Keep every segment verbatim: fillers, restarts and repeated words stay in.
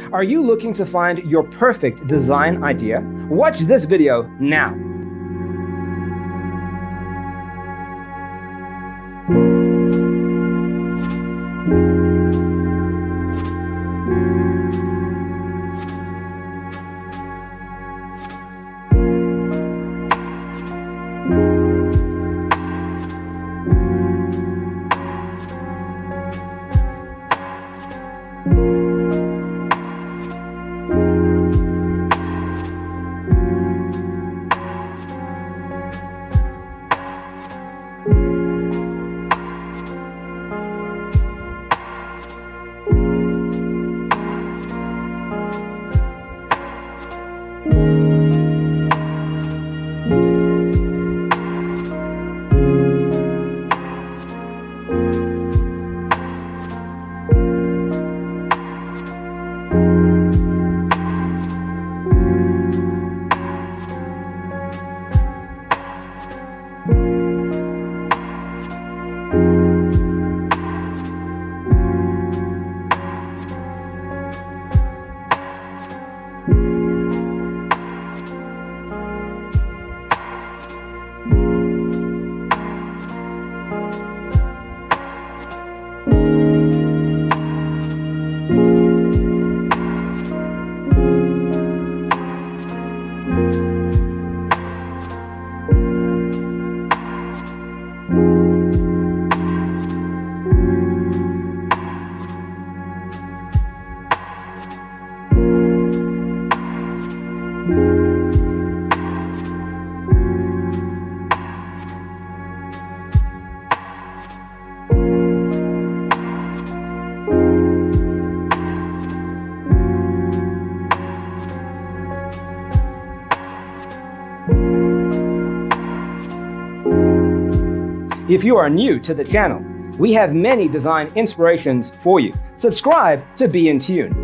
Are you looking to find your perfect design idea? Watch this video now. If you are new to the channel, we have many design inspirations for you. Subscribe to be in tune.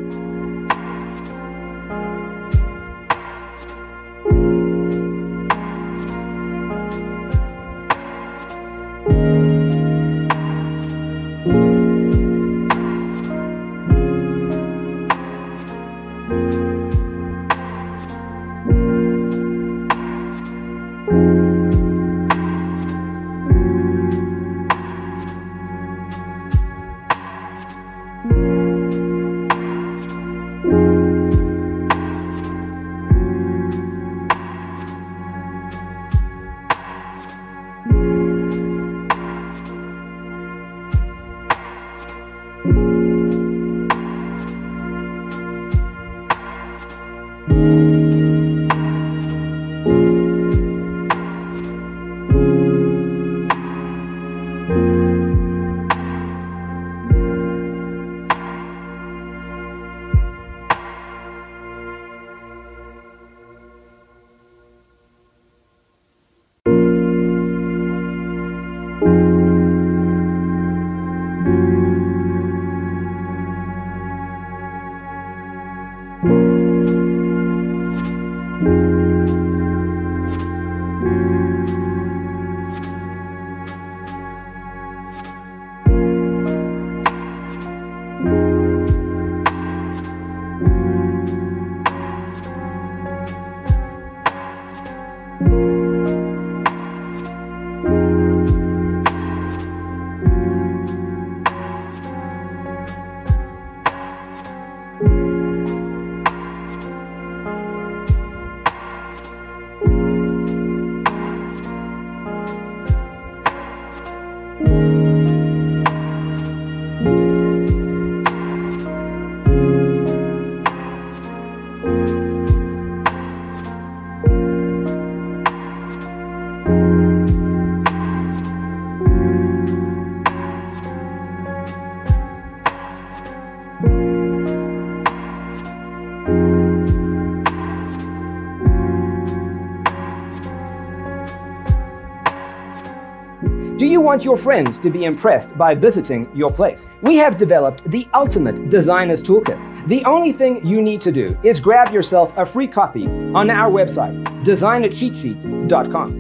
Do you want your friends to be impressed by visiting your place? We have developed the ultimate designer's toolkit. The only thing you need to do is grab yourself a free copy on our website, designer cheat sheet dot com.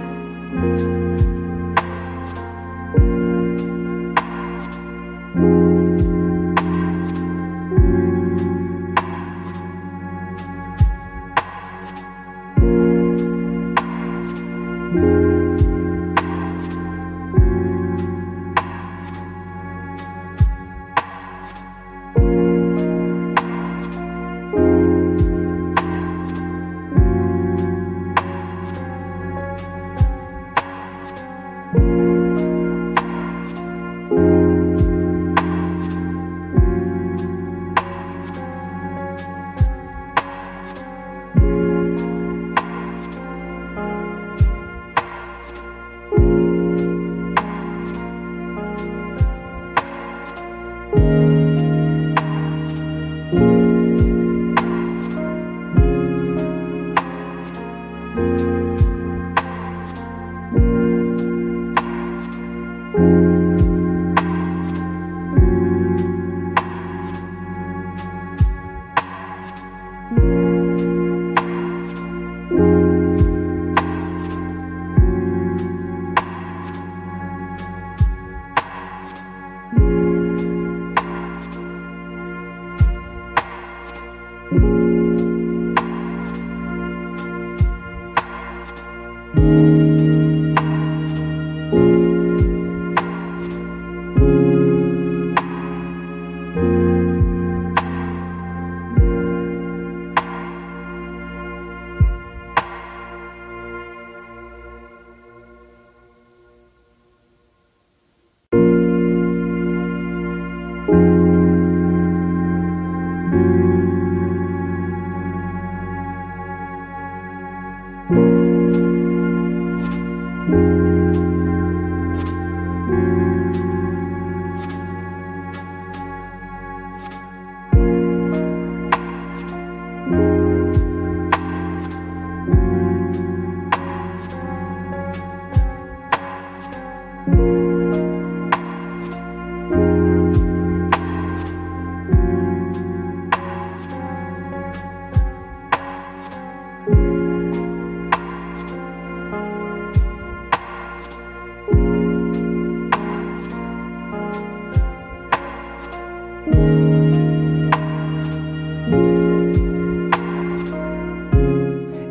Thank you.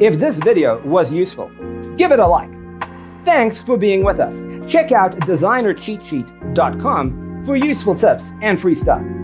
If this video was useful, give it a like. Thanks for being with us. Check out designer cheat sheet dot com for useful tips and free stuff.